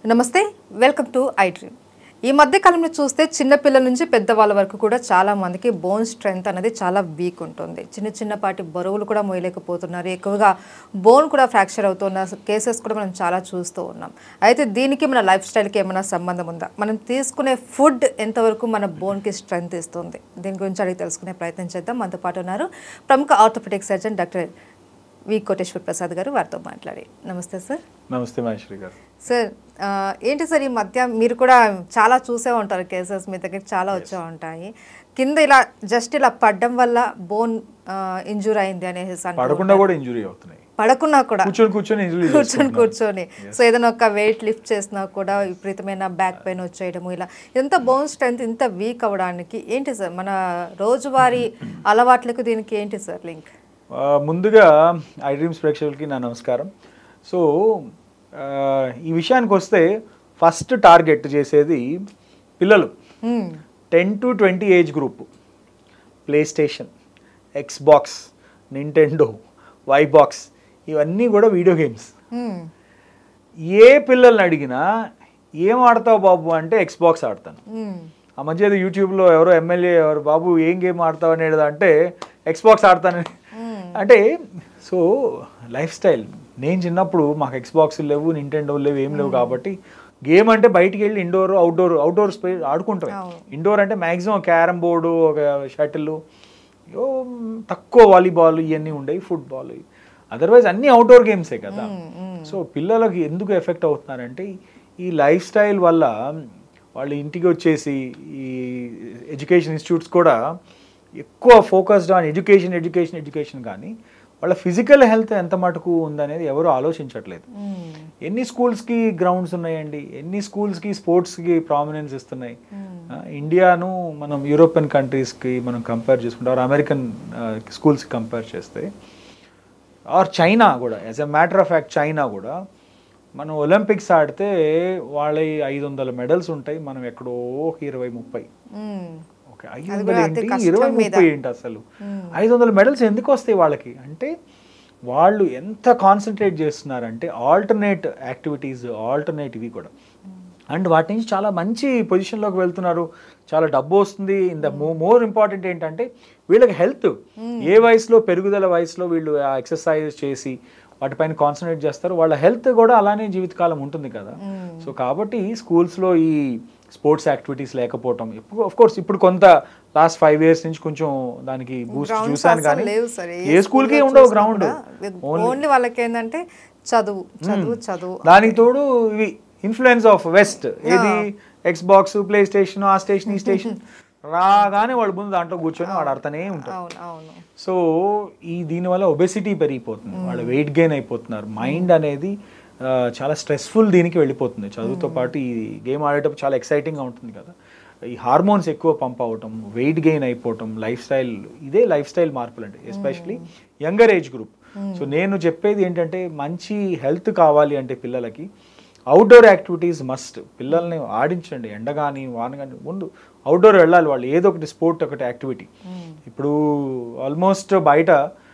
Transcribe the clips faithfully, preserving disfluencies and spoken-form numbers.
నమస్తే welcome to I dream ఈ మధ్య కాలంలో చూస్తే చిన్న పిల్లల నుంచి పెద్దవాళ్ళ వరకు కూడా చాలా మందికి బోన్ స్ట్రెంగ్త్ అనేది చాలా వీక్ ఉంటుంది. చిన్న చిన్నపాటి బరువులు కూడా మోయలేకపోతున్నారు. ఎక్కువగా బోన్ కూడా ఫ్రాక్చర్ అవుతున్న కేసెస్ కూడా మనం చాలా చూస్తూ ఉన్నాం. అయితే దీనికి మన లైఫ్ స్టైల్కి ఏమైనా సంబంధం ఉందా? మనం తీసుకునే ఫుడ్ ఎంతవరకు మన బోన్కి స్ట్రెంగ్త్ ఇస్తుంది? దీని గురించి అడిగి తెలుసుకునే ప్రయత్నం చేద్దాం. మనతో పాటు ఉన్నారు ప్రముఖ orthopaedic surgeon doctor V Koteshwar Prasad గారు. వారితో మాట్లాడి నమస్తే సార్. నమస్తే మహేశ్వరి గారు. సార్ ఏంటి సార్ ఈ మధ్య మీరు కూడా చాలా చూసే ఉంటారు, కేసెస్ మీ దగ్గర చాలా వచ్చే ఉంటాయి. కింద ఇలా జస్ట్ ఇలా పడడం వల్ల బోన్ ఇంజూర్ అయింది అనేసి పడకుండా కూడా ఇంజురీ అవుతున్నాయి. పడకున్నా కూడా కూర్చొని కూర్చొని కూర్చొని కూర్చొని సో ఏదైనా ఒక వెయిట్ లిఫ్ట్ చేసినా కూడా విపరీతమైన బ్యాక్ పెయిన్ వచ్చేయడము, ఇలా ఎంత బోన్ స్ట్రెంత్ ఇంత వీక్ అవ్వడానికి ఏంటి సార్ మన రోజువారీ అలవాట్లకు దీనికి ఏంటి సార్ లింక్? ముందుగా ఐ డ్రీమ్స్ ప్రేక్షకులకి నా నమస్కారం. సో ఈ విషయానికి వస్తే ఫస్ట్ టార్గెట్ చేసేది పిల్లలు ten to twenty age group. PlayStation, Xbox, Nintendo, వైబాక్స్ ఇవన్నీ కూడా వీడియో గేమ్స్. ఏ పిల్లల్ని అడిగినా ఏం ఆడతావు బాబు అంటే ఎక్స్బాక్స్ ఆడతాను. ఆ మధ్య యూట్యూబ్లో ఎవరో ఎమ్మెల్యే ఎవరు బాబు ఏం గేమ్ ఆడతావు అనేది అంటే ఎక్స్బాక్స్ ఆడతానని. అంటే సో లైఫ్ స్టైల్. నేను చిన్నప్పుడు మాకు ఎక్స్బాక్స్ లేవు, నింటెండో లేవు, ఏం లేవు. కాబట్టి గేమ్ అంటే బయటికి వెళ్ళి ఇండోర్ అవుట్డోర్ అవుట్డోర్ స్పే ఆడుకుంటాం. ఇండోర్ అంటే మ్యాక్సిమం క్యారమ్ బోర్డు, ఒక షటిల్, తక్కువ వాలీబాల్ ఇవన్నీ ఉండేవి, ఫుట్బాల్. అదర్వైజ్ అన్నీ అవుట్డోర్ గేమ్సే కదా. సో పిల్లలకి ఎందుకు ఎఫెక్ట్ అవుతున్నారంటే ఈ లైఫ్ స్టైల్ వల్ల. వాళ్ళు ఇంటికి వచ్చేసి ఈ ఎడ్యుకేషన్ ఇన్స్టిట్యూట్స్ కూడా ఎక్కువ focused on education education education కానీ వాళ్ళ ఫిజికల్ హెల్త్ ఎంత మటుకు ఉందనేది ఎవరు ఆలోచించట్లేదు. ఎన్ని స్కూల్స్కి గ్రౌండ్స్ ఉన్నాయండి, ఎన్ని స్కూల్స్కి స్పోర్ట్స్కి ప్రామినెన్స్ ఇస్తున్నాయి. ఇండియాను మనం యూరోపియన్ కంట్రీస్కి మనం కంపేర్ చేసుకుంటే, ఆర్ అమెరికన్ స్కూల్స్కి కంపేర్ చేస్తే, ఆర్ చైనా కూడా, as a matter of fact China కూడా మనం ఒలింపిక్స్ ఆడితే వాళ్ళ ఐదు వందల మెడల్స్ ఉంటాయి, మనం ఎక్కడో ఇరవై ముప్పై. ఓకే, ఐదు వందలు ఏంటి, ఇరవై ముప్పై ఏంటి అసలు? ఐదు వందల మెడల్స్ ఎందుకు వస్తాయి వాళ్ళకి అంటే వాళ్ళు ఎంత కాన్సన్ట్రేట్ చేస్తున్నారంటే ఆల్టర్నేట్ యాక్టివిటీస్, ఆల్టర్నేట్ ఇవి కూడా. అండ్ వాటి నుంచి చాలా మంచి పొజిషన్లోకి వెళ్తున్నారు, చాలా డబ్బు వస్తుంది. ఇన్ ద మోర్ ఇంపార్టెంట్ ఏంటంటే వీళ్ళకి హెల్త్. ఏ వయసులో, పెరుగుదల వయసులో వీళ్ళు ఎక్సర్సైజ్ చేసి వాటిపైన కాన్సన్ట్రేట్ చేస్తారు, వాళ్ళ హెల్త్ కూడా అలానే జీవితకాలం ఉంటుంది కదా. సో కాబట్టి స్కూల్స్లో ఈ స్పోర్ట్స్ యాక్టివిటీస్ లేకపోవటం, ఆఫ్ కోర్స్ ఇప్పుడు కొంత లాస్ట్ ఫైవ్ ఇయర్స్ నుంచి కొంచెం దానికి బూస్ట్ చూసాను. కానీ ఏ స్కూల్కి ఉండవు గ్రౌండ్, ఓన్లీ వాళ్ళకి ఏంటంటే చదువు చదువు చదువు. దానికి తోడు ఇవి ఇన్ఫ్లుయెన్స్ ఆఫ్ వెస్ట్, ఏది ఎక్స్ బాక్స్, ప్లే స్టేషన్, ఆ స్టేషన్ ఈ స్టేషన్ రాగానే వాడు ముందు దాంట్లో కూర్చొని వాడు ఆడుతూనే ఉంటారు. సో ఈ దీనివల్ల ఒబెసిటీ పెరిగిపోతుంది, వాళ్ళు వెయిట్ గెయిన్ అయిపోతున్నారు. మైండ్ అనేది చాలా స్ట్రెస్ఫుల్ దీనికి వెళ్ళిపోతుంది. చదువుతో పాటు ఈ గేమ్ ఆడేటప్పుడు చాలా ఎక్సైటింగ్గా ఉంటుంది కదా. ఈ హార్మోన్స్ ఎక్కువ పంప్ అవటం, వెయిట్ గెయిన్ అయిపోవటం, లైఫ్ స్టైల్, ఇదే లైఫ్ స్టైల్ మార్పులు అంటే especially younger age group. So నేను చెప్పేది ఏంటంటే మంచి హెల్త్ కావాలి అంటే పిల్లలకి అవుట్డోర్ యాక్టివిటీస్ మస్ట్. పిల్లల్ని ఆడించండి, ఎండ కానీ వాన కానీ, ముందు అవుట్డోర్ వెళ్ళాలి వాళ్ళు, ఏదో ఒకటి స్పోర్ట్, ఒకటి యాక్టివిటీ. ఇప్పుడు ఆల్మోస్ట్ బయట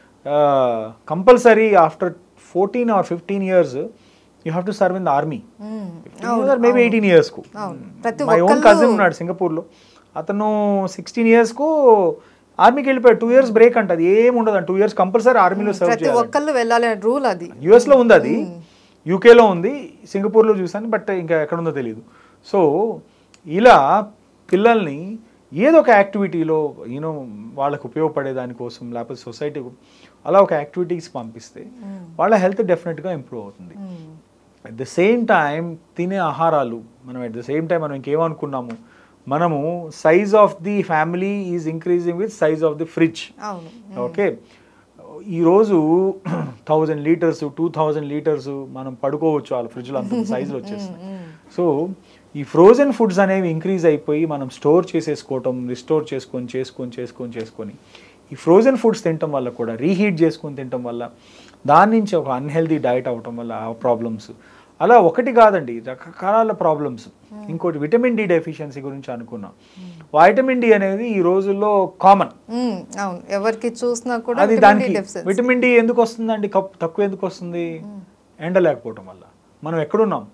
compulsory after fourteen or fifteen years you have to serve in the army. Maybe eighteen ఇయర్స్కు. మై ఓన్ కజిన్ ఉన్నాడు సింగపూర్లో, అతను సిక్స్టీన్ ఇయర్స్కు ఆర్మీకి వెళ్ళిపోయాడు. టూ ఇయర్స్ బ్రేక్ అంట, అది ఏమి ఉండదు అంట. టూ ఇయర్స్ కంపల్సరీ ఆర్మీలో సర్వ్ చేయాలి. యుఎస్లో ఉంది అది, యూకేలో ఉంది, సింగపూర్లో చూసాను, బట్ ఇంకా ఎక్కడుందో తెలియదు. సో ఇలా పిల్లల్ని ఏదో ఒక యాక్టివిటీలో యూనో వాళ్ళకు ఉపయోగపడే దానికోసం, లేకపోతే సొసైటీ అలా ఒక యాక్టివిటీస్ పంపిస్తే వాళ్ళ హెల్త్ డెఫినెట్గా ఇంప్రూవ్ అవుతుంది. అట్ ద సేమ్ టైం తినే ఆహారాలు మనం అట్ ద సేమ్ టైం మనం ఇంకేమనుకున్నాము, మనము size of the family is increasing with size of the fridge. Okay, ఈరోజు thousand litres two thousand litres మనం పడుకోవచ్చు వాళ్ళ ఫ్రిడ్జ్లో, అంత సైజులు వచ్చేస్తున్నాయి. సో ఈ ఫ్రోజన్ ఫుడ్స్ అనేవి ఇంక్రీజ్ అయిపోయి మనం స్టోర్ చేసేసుకోవటం, రిస్టోర్ చేసుకొని చేసుకొని చేసుకొని చేసుకొని ఈ ఫ్రోజన్ ఫుడ్స్ తినటం వల్ల కూడా, రీహీట్ చేసుకొని తినటం వల్ల, దాని నుంచి ఒక అన్హెల్దీ డైట్ అవటం వల్ల ఆ ప్రాబ్లమ్స్. అలా ఒకటి కాదండి, రకరకాల ప్రాబ్లమ్స్. ఇంకోటి విటమిన్ డి డెఫిషియన్సీ గురించి అనుకున్నాం. వైటమిన్ డి అనేది ఈ రోజుల్లో కామన్, ఎవరికి చూసినా కూడా. అది దానికి విటమిన్ డి ఎందుకు వస్తుందండి, తక్కువ ఎందుకు వస్తుంది? ఎండ లేకపోవటం వల్ల. మనం ఎక్కడున్నాం?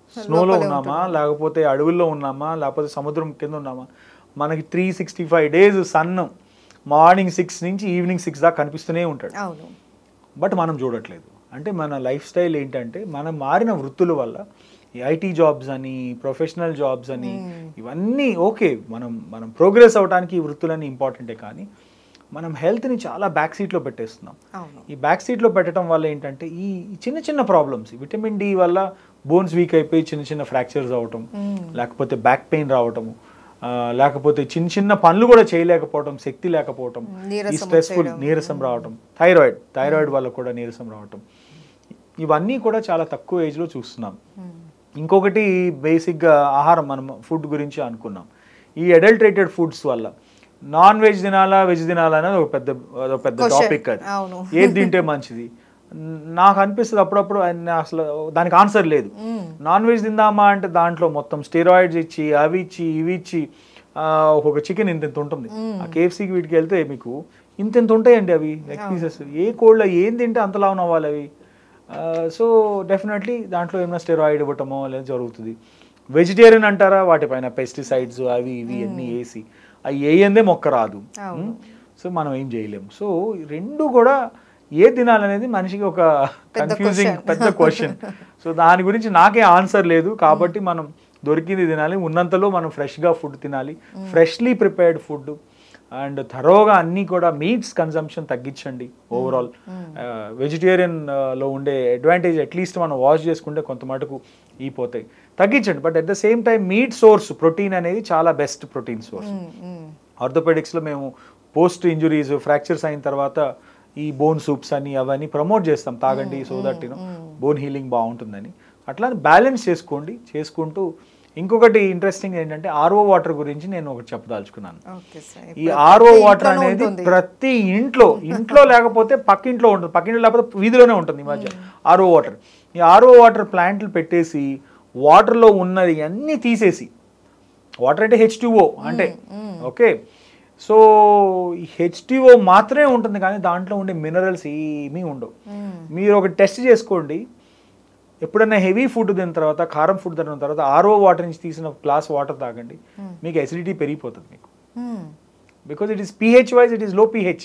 స్నోలో ఉన్నామా లేకపోతే అడవుల్లో ఉన్నామా లేకపోతే సముద్రం కింద ఉన్నామా, మనకి three sixty five days sun morning six నుంచి ఈవినింగ్ సిక్స్ దాకా కనిపిస్తూనే ఉంటాడు. బట్ మనం చూడట్లేదు. అంటే మన లైఫ్ స్టైల్ ఏంటంటే మనం మారిన వృత్తుల వల్ల ఈ ఐటీ జాబ్స్ అని ప్రొఫెషనల్ జాబ్స్ అని ఇవన్నీ ఓకే, మనం మనం ప్రోగ్రెస్ అవడానికి ఈ వృత్తులన్నీ ఇంపార్టెంటే, కానీ మనం హెల్త్ని చాలా బ్యాక్ సీట్లో పెట్టేస్తున్నాం. ఈ బ్యాక్ సీట్లో పెట్టడం వల్ల ఏంటంటే ఈ చిన్న చిన్న ప్రాబ్లమ్స్, విటమిన్ డి వల్ల బోన్స్ వీక్ అయిపోయి చిన్న చిన్న ఫ్రాక్చర్స్ అవటం, లేకపోతే బ్యాక్ పెయిన్ రావటము, లేకపోతే చిన్న చిన్న పనులు కూడా చేయలేకపోవటం, శక్తి లేకపోవటం, ఈ స్ట్రెస్ఫుల్ నీరసం రావటం, థైరాయిడ్ థైరాయిడ్ వల్ల కూడా నీరసం రావటం, ఇవన్నీ కూడా చాలా తక్కువ ఏజ్లో చూస్తున్నాం. ఇంకొకటి బేసిక్గా ఆహారం, మనం ఫుడ్ గురించి అనుకున్నాం. ఈ అడల్టరేటెడ్ ఫుడ్స్ వల్ల నాన్ వెజ్ తినాలా వెజ్ తినాలా అనేది ఒక పెద్ద ఒక పెద్ద టాపిక్. అది ఏది తింటే మంచిది నాకు అనిపిస్తుంది అప్పుడప్పుడు, అసలు దానికి ఆన్సర్ లేదు. నాన్ వెజ్ తిందామా అంటే దాంట్లో మొత్తం స్టెరాయిడ్స్ ఇచ్చి అవి ఇచ్చి ఇవి ఇచ్చి ఒక చికెన్ ఇంత ఇంత ఉంటుంది. ఆ కేఎఫ్సీకి వీటికి వెళ్తే మీకు ఇంత ఇంత ఉంటాయండి అవి లెగ్ పీసెస్. ఏ కోళ్ళ ఏం తింటే అంతలా అవ్వాలి అవి. సో డెఫినెట్లీ దాంట్లో ఏమైనా స్టెరాయిడ్ ఇవ్వటమో లేదా జరుగుతుంది. వెజిటేరియన్ అంటారా, వాటిపైన పెస్టిసైడ్స్ అవి ఇవి అన్నీ వేసి అవి వేయందే మొక్క రాదు. సో మనం ఏం చేయలేము. సో రెండు కూడా ఏ తినాలనేది మనిషికి ఒక కన్ఫ్యూజింగ్ పెద్ద క్వశ్చన్. సో దాని గురించి నాకే ఆన్సర్ లేదు. కాబట్టి మనం దొరికింది తినాలి, ఉన్నంతలో మనం ఫ్రెష్గా ఫుడ్ తినాలి, ఫ్రెష్లీ ప్రిపేర్డ్ ఫుడ్ అండ్ థరోగా అన్నీ కూడా మీట్స్ కన్సంప్షన్ తగ్గించండి. ఓవరాల్ వెజిటేరియన్లో ఉండే అడ్వాంటేజ్ అట్లీస్ట్ మనం వాష్ చేసుకుంటే కొంత మటుకు ఈ పోతాయి, తగ్గించండి. But at the same time meat source protein అనేది చాలా బెస్ట్ ప్రోటీన్ సోర్స్. ఆర్థోపెడిక్స్లో మేము పోస్ట్ ఇంజురీస్ ఫ్రాక్చర్స్ అయిన తర్వాత ఈ బోన్ సూప్స్ అని అవన్నీ ప్రమోట్ చేస్తాం, తాగండి so that you know bone healing బాగుంటుందని. అట్లా బ్యాలెన్స్ చేసుకోండి చేసుకుంటూ. ఇంకొకటి ఇంట్రెస్టింగ్ ఏంటంటే ఆర్ఓ వాటర్ గురించి నేను ఒకటి చెప్పదలుచుకున్నాను. ఈ ఆర్ఓ వాటర్ అనేది ప్రతి ఇంట్లో ఇంట్లో లేకపోతే పక్కింట్లో ఉంటుంది, పక్కింట్లో లేకపోతే వీధిలోనే ఉంటుంది ఈ మధ్య ఆర్ఓ వాటర్. ఈ ఆర్ఓ వాటర్ ప్లాంట్లు పెట్టేసి వాటర్లో ఉన్నది అన్నీ తీసేసి, వాటర్ అంటే హెచ్ టూ ఓ అంటే okay, so H two O మాత్రమే ఉంటుంది కానీ దాంట్లో ఉండే మినరల్స్ ఏమీ ఉండవు. మీరు ఒక టెస్ట్ చేసుకోండి, ఎప్పుడైనా హెవీ ఫుడ్ తిన్న తర్వాత కారం ఫుడ్ తిన్న తర్వాత ఆర్ఓ వాటర్ నుంచి తీసిన గ్లాస్ వాటర్ తాగండి, మీకు ఎసిడిటీ పెరిగిపోతుంది మీకు. Because it is pH wise it is low pH,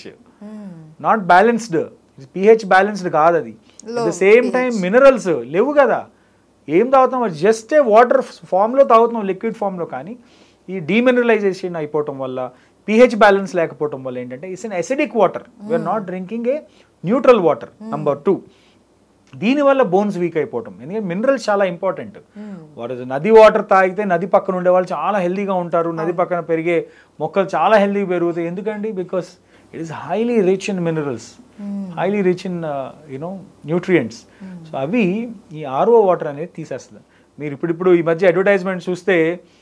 not balanced. PH balanced కాదు అది. At the same time minerals లేవు కదా, ఏం తాగుతాం జస్ట్ వాటర్ ఫామ్లో తాగుతున్నాం లిక్విడ్ ఫామ్లో. కానీ ఈ డీమినరలైజేషన్ అయిపోవటం వల్ల పీహెచ్ బ్యాలెన్స్ లేకపోవటం వల్ల ఏంటంటే it's an acidic water, we're not drinking a neutral water. Number two, దీనివల్ల బోన్స్ వీక్ అయిపోవటం. ఎందుకంటే మినరల్స్ చాలా ఇంపార్టెంట్. వారు నది వాటర్ తాగితే నది పక్కన ఉండే వాళ్ళు చాలా హెల్దీగా ఉంటారు, నది పక్కన పెరిగే మొక్కలు చాలా హెల్దీగా పెరుగుతాయి. ఎందుకండి? Because it is highly rich in minerals, highly rich in you know nutrients. So అవి ఈ ఆర్ఓ వాటర్ అనేది తీసేస్తుంది. మీరు ఇప్పుడిప్పుడు ఈ మధ్య అడ్వర్టైజ్మెంట్ చూస్తే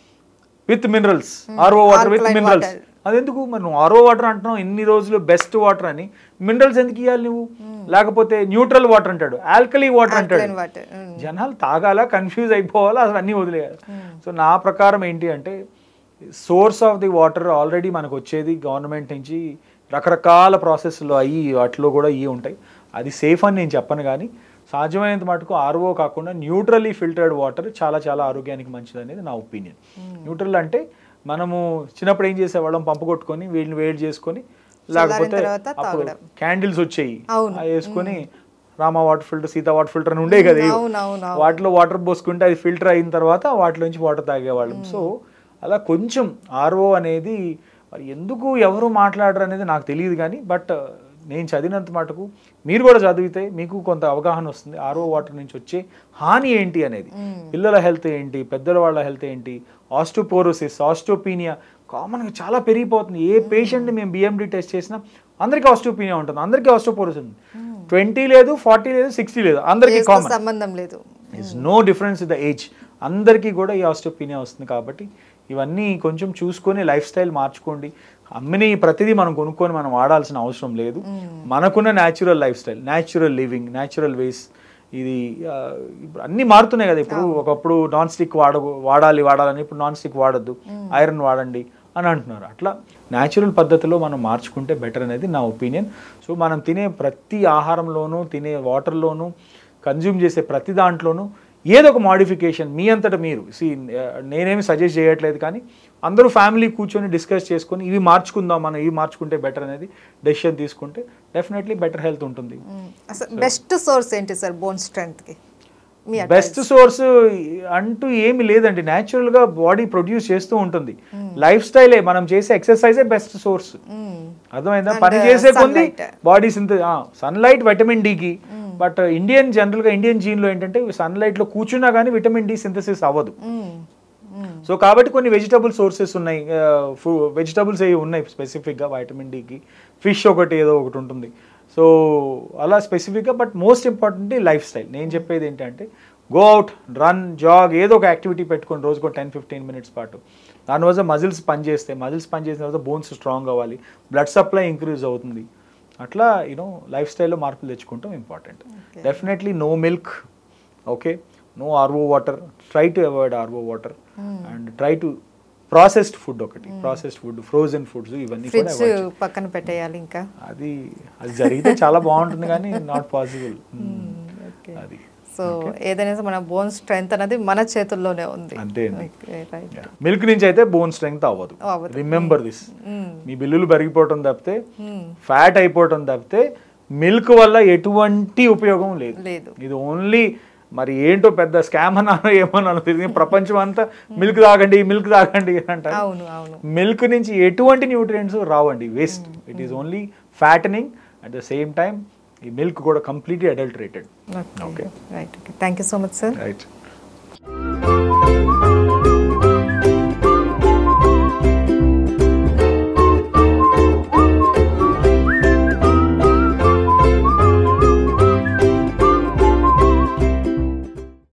with minerals, RO water with minerals. అదెందుకు మరి? నువ్వు ఆర్ఓ వాటర్ అంటున్నావు ఎన్ని రోజులు బెస్ట్ వాటర్ అని, మినరల్స్ ఎందుకు ఇవ్వాలి నువ్వు? లేకపోతే న్యూట్రల్ వాటర్ అంటాడు, ఆల్కలీ వాటర్ అంటాడు. జనాలు తాగాల, కన్ఫ్యూజ్ అయిపోవాలా, అసలు అన్నీ వదిలేయాలి. సో నా ప్రకారం ఏంటి అంటే source of the water already మనకు వచ్చేది గవర్నమెంట్ నుంచి రకరకాల ప్రాసెస్లో అయ్యి వాటిలో కూడా ఇవి ఉంటాయి. అది సేఫ్ అని నేను చెప్పను, కానీ సాధ్యమైనంత మటుకు ఆర్ఓ కాకుండా న్యూట్రల్లీ ఫిల్టర్డ్ వాటర్ చాలా చాలా ఆరోగ్యానికి మంచిది అనేది నా ఒపీనియన్. న్యూట్రల్ అంటే మనము చిన్నప్పుడు ఏం చేసేవాళ్ళం, పంపు కొట్టుకొని వీళ్ళని వేడి చేసుకొని, లేకపోతే అప్పుడు క్యాండిల్స్ వచ్చాయి అవి వేసుకొని Rama water filter, Sita water filter అని ఉండే కదా, వాటిలో వాటర్ పోసుకుంటే అది ఫిల్టర్ అయిన తర్వాత వాటిలో నుంచి వాటర్ తాగేవాళ్ళం. సో అలా కొంచెం ఆర్ఓ అనేది మరి ఎందుకు ఎవరు మాట్లాడరు అనేది నాకు తెలియదు, కానీ బట్ నేను చదివినంత మటుకు మీరు కూడా చదివితే మీకు కొంత అవగాహన వస్తుంది ఆర్ఓ వాటర్ నుంచి వచ్చే హాని ఏంటి అనేది. పిల్లల హెల్త్ ఏంటి, పెద్దల వాళ్ళ హెల్త్ ఏంటి, ఆస్టోపోరోసిస్, ఆస్టోపీనియా కామన్గా చాలా పెరిగిపోతుంది. ఏ పేషెంట్ని మేము బిఎండి టెస్ట్ చేసినా అందరికీ ఆస్టోపీనియా ఉంటుంది, అందరికీ ఆస్టోపోరోసిస్ ఉంది. ట్వంటీ లేదు, ఫార్టీ లేదు, సిక్స్టీ లేదు, అందరికీ కామన్, సంబంధం లేదు. It's no difference in the age, అందరికీ కూడా ఈ ఆస్టోపీనియా వస్తుంది. కాబట్టి ఇవన్నీ కొంచెం చూసుకొని లైఫ్ స్టైల్ మార్చుకోండి. అమ్మిని ప్రతిదీ మనం కొనుక్కొని మనం వాడాల్సిన అవసరం లేదు. మనకున్న natural lifestyle, natural living, natural ways, ఇది ఇప్పుడు అన్నీ మారుతున్నాయి కదా. ఇప్పుడు ఒకప్పుడు నాన్ స్టిక్ వాడ వాడాలి వాడాలని, ఇప్పుడు నాన్ స్టిక్ వాడద్దు, ఐరన్ వాడండి అని అంటున్నారు. అట్లా న్యాచురల్ పద్ధతిలో మనం మార్చుకుంటే బెటర్ అనేది నా ఒపీనియన్. సో మనం తినే ప్రతి ఆహారంలోనూ, తినే వాటర్లోనూ, కన్జ్యూమ్ చేసే ప్రతి దాంట్లోనూ ఏదో ఒక మాడిఫికేషన్ మీ అంతటా మీరు సి నేనేమి సజెస్ట్ చేయట్లేదు, కానీ అందరూ ఫ్యామిలీ కూర్చొని డిస్కస్ చేసుకొని ఇవి మార్చుకుందాం, మనం ఇవి మార్చుకుంటే బెటర్ అనేది డెసిషన్ తీసుకుంటే డెఫినెట్లీ బెటర్ హెల్త్ ఉంటుంది. అసలు బెస్ట్ సోర్స్ ఏంటి సార్ బోన్ స్ట్రెంగ్త్కి? బెస్ట్ సోర్స్ అంటూ ఏమి లేదండి, న్యాచురల్గా బాడీ ప్రొడ్యూస్ చేస్తూ ఉంటుంది. లైఫ్ స్టైలే, మనం చేసే ఎక్సర్సైజే బెస్ట్ సోర్స్. అర్థమైందా? పని చేసే కొంది బాడీ సింత సన్లైట్ విటమిన్ డికి, బట్ ఇండియన్ జనరల్గా ఇండియన్ జీన్లో ఏంటంటే సన్లైట్లో కూర్చున్నా కానీ విటమిన్ డి సింథసిస్ అవ్వదు. సో కాబట్టి కొన్ని వెజిటబుల్ సోర్సెస్ ఉన్నాయి, వెజిటబుల్స్ ఏవి ఉన్నాయి స్పెసిఫిక్గా వైటమిన్ డికి. ఫిష్ ఒకటి ఏదో ఒకటి ఉంటుంది. సో అలా స్పెసిఫిక్గా, but most important lifestyle. నేను చెప్పేది ఏంటంటే గో అవుట్, రన్, జాగ్, ఏదో ఒక యాక్టివిటీ పెట్టుకొని రోజుకో టెన్ ఫిఫ్టీన్ మినిట్స్ పాటు. దానివల్ల మజిల్స్ పనిచేస్తే, మజిల్స్ పనిచేసిన తర్వాత బోన్స్ స్ట్రాంగ్ అవ్వాలి, బ్లడ్ సప్లై ఇంక్రీజ్ అవుతుంది. అట్లా యూనో లైఫ్ స్టైల్లో మార్పులు తెచ్చుకుంటాం important. Definitely no milk, okay, no RO water, try to avoid RO water and try to processed food, ఒకటి ప్రాసెస్డ్ ఫుడ్, ఫ్రోజన్ ఫుడ్స్, ఇవన్నీ కూడా పక్కన పెట్టేయాలి. ఇంకా అది అది జరిగితే చాలా బాగుంటుంది, కానీ నాట్ పాసిబుల్. అది సో ఏదైనా మన బోన్ స్ట్రెంగ్త్ అనేది మన చేతుల్లోనే ఉంది. అంతే. మిల్క్ నుంచి అయితే బోన్ స్ట్రెంగ్త్ అవ్వదు, రిమెంబర్ దిస్. మీ బిల్లులు పెరిగిపోవటం తప్పితే, ఫ్యాట్ అయిపోవటం తప్పితే మిల్క్ వల్ల ఎటువంటి ఉపయోగం లేదు. ఇది ఓన్లీ మరి ఏంటో పెద్ద స్కామ్ అన్నాను ఏమన్నాను తెలియదు, ప్రపంచం అంతా మిల్క్ తాగండి మిల్క్ తాగండి అంటారు. మిల్క్ నుంచి ఎటువంటి న్యూట్రియంట్స్ రావండి, waste. It is only fattening. At the same time ఈ మిల్క్ కూడా completely adulterated. Okay, right. Thank you so much sir. Right.